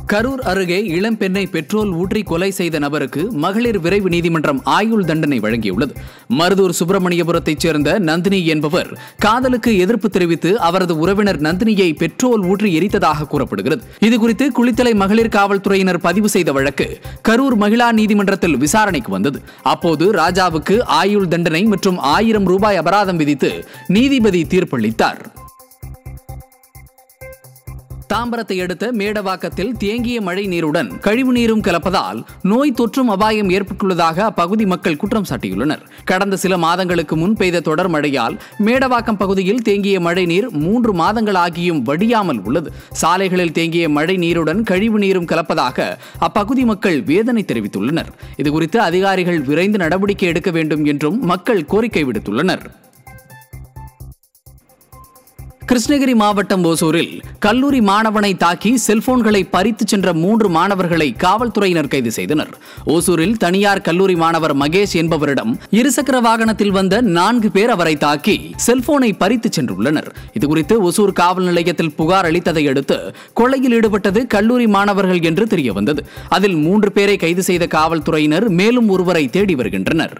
கரூர் அருகே இளம்பெண்ணை பெட்ரோல் ஊற்றி கொலை செய்த நபருக்கு மகளிர் விரைவு நீதிமன்றம் ஆயுள் தண்டனை வழங்கியுள்ளது. மருதூர் சுப்பிரமணியபுரத்தைச் சேர்ந்த நந்தினி என்பவர் காதலுக்கு எதிர்ப்பு தெரிவித்து அவரது உறவினர் நந்தினியை பெட்ரோல் ஊற்றி எரித்ததாக கூறப்படுகிறது. இதுகுறித்து குளித்தலை மகளிர் காவல்துறையினர் பதிவு செய்த வழக்கு கரூர் மகிழா நீதிமன்றத்தில் விசாரணைக்கு வந்தது. அப்போது ராஜாவுக்கு ஆயுள் தண்டனை மற்றும் 1000 ரூபாய் அபராதம் விதித்து நீதிபதி தீர்ப்பளித்தார். தாம்பரத்தை அடுத்த மேடவாக்கத்தில் தேங்கிய மழை நீருடன் கழிவு நீரும் கலப்பதால் நோய் தொற்றும் அபாயம் ஏற்பட்டுள்ளதாக அப்பகுதி மக்கள் குற்றம் சாட்டியுள்ளனர். கடந்த சில மாதங்களுக்கு முன் பெய்த தொடர் மழையால் மேடவாக்கம் பகுதியில் தேங்கிய மழை நீர் 3 மாதங்கள் ஆகியும் வடியாமல் உள்ளது. சாலைகளில் தேங்கிய மழை நீருடன் கழிவு நீரும் கலப்பதாக அப்பகுதி மக்கள் வேதனை தெரிவித்துள்ளனர். இதுகுறித்து அதிகாரிகள் விரைந்து நடவடிக்கை எடுக்க வேண்டும் என்றும் மக்கள் கோரிக்கை விடுத்துள்ளனர். கிருஷ்ணகிரி மாவட்டம் ஓசூரில் கல்லூரி மாணவனை தாக்கி செல்போன்களை பறித்து சென்ற 3 மாணவர்களை காவல்துறையினர் கைது செய்தனர். ஓசூரில் தனியார் கல்லூரி மாணவர் மகேஷ் என்பவரிடம் இருசக்கர வாகனத்தில் வந்த 4 பேர் அவரை தாக்கி செல்போனை பறித்து சென்றுள்ளனர். இதுகுறித்து ஓசூர் காவல் நிலையத்தில் புகார் அளித்ததை அடுத்து கொலையில் ஈடுபட்டது கல்லூரி மாணவர்கள் என்று தெரியவந்தது. அதில் 3 பேரை கைது செய்த காவல்துறையினர் மேலும் ஒருவரை தேடி வருகின்றனர்.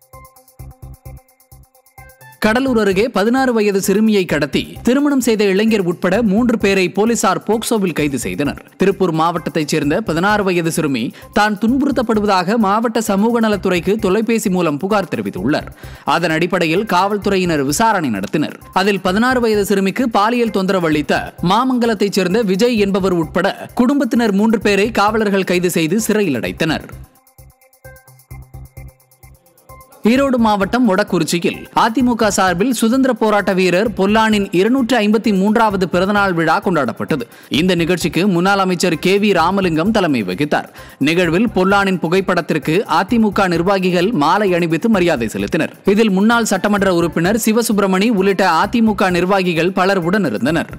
கடலூர் அருகே 16 வயது சிறுமியை கடத்தி திருமணம் செய்த இளைஞர் உட்பட 3 பேரை போலீசார் போக்சோவில் கைது செய்தனர். திருப்பூர் மாவட்டத்தைச் சேர்ந்த 16 வயது சிறுமி தான் துன்புறுத்தப்படுவதாக மாவட்ட சமூக நலத்துறைக்கு தொலைபேசி மூலம் புகார் தெரிவித்துள்ளார். அதன் அடிப்படையில் காவல்துறையினர் விசாரணை நடத்தினர். அதில் 16 வயது சிறுமிக்கு பாலியல் தொந்தரவு அளித்த மாமங்கலத்தைச் சேர்ந்த விஜய் என்பவர் உட்பட குடும்பத்தினர் 3 பேரை காவலர்கள் கைது செய்து சிறையில் அடைத்தனர். ஈரோடு மாவட்டம் மொடக்குறிச்சியில் அதிமுக சார்பில் சுதந்திர போராட்ட வீரர் பொல்லானின் 253வது பிறந்தநாள் விழா கொண்டாடப்பட்டது. இந்த நிகழ்ச்சிக்கு முன்னாள் அமைச்சர் KV ராமலிங்கம் தலைமை வகித்தார். நிகழ்வில் பொல்லானின் புகைப்படத்திற்கு அதிமுக நிர்வாகிகள் மாலை அணிவித்து மரியாதை செலுத்தினர். இதில் முன்னாள் சட்டமன்ற உறுப்பினர் சிவசுப்பிரமணி உள்ளிட்ட அதிமுக நிர்வாகிகள் பலர் உடனிருந்தனர்.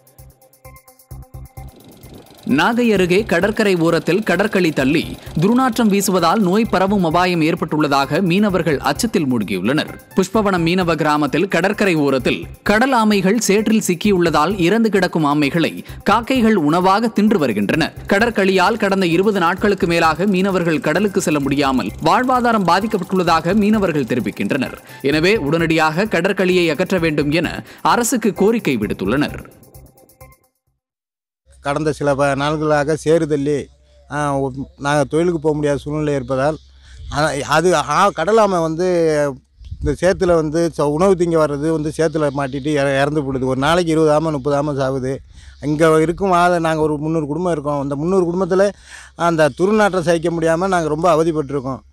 நாகை அருகே கடற்கரை ஓரத்தில் கடற்களி தள்ளி துர்நாற்றம் வீசுவதால் நோய் பரவும் அபாயம் ஏற்பட்டுள்ளதாக மீனவர்கள் அச்சத்தில் மூழ்கியுள்ளனர். புஷ்பவனம் மீனவ கிராமத்தில் கடற்கரை ஓரத்தில் கடல் ஆமைகள் சேற்றில் சிக்கியுள்ளதால் இறந்து கிடக்கும் ஆமைகளை காக்கைகள் உணவாக தின்று வருகின்றன. கடற்களியால் கடந்த 20 நாட்களுக்கு மேலாக மீனவர்கள் கடலுக்கு செல்ல முடியாமல் வாழ்வாதாரம் பாதிக்கப்பட்டுள்ளதாக மீனவர்கள் தெரிவிக்கின்றனர். எனவே உடனடியாக கடற்களியை அகற்ற வேண்டும் என அரசுக்கு கோரிக்கை விடுத்துள்ளனர். கடந்த சில நாட்களாக சேறுதள்ளி நாங்கள் தொழிலுக்கு போக முடியாத சூழ்நிலை இருப்பதால் அது கடலாமை இந்த சேத்துல உணவு திங்க வர்றது சேத்துல மாட்டிட்டு இறந்து போடுது. ஒரு நாளைக்கு 20 ஆமை 30 ஆமை சாகுது. இங்கே இருக்கும் நாங்கள் ஒரு 300 குடும்பம் இருக்கோம். அந்த 300 குடும்பத்தில் அந்த துர்நாற்றம் சகிக்க முடியாமல் நாங்கள் ரொம்ப அவதிப்பட்டிருக்கோம்.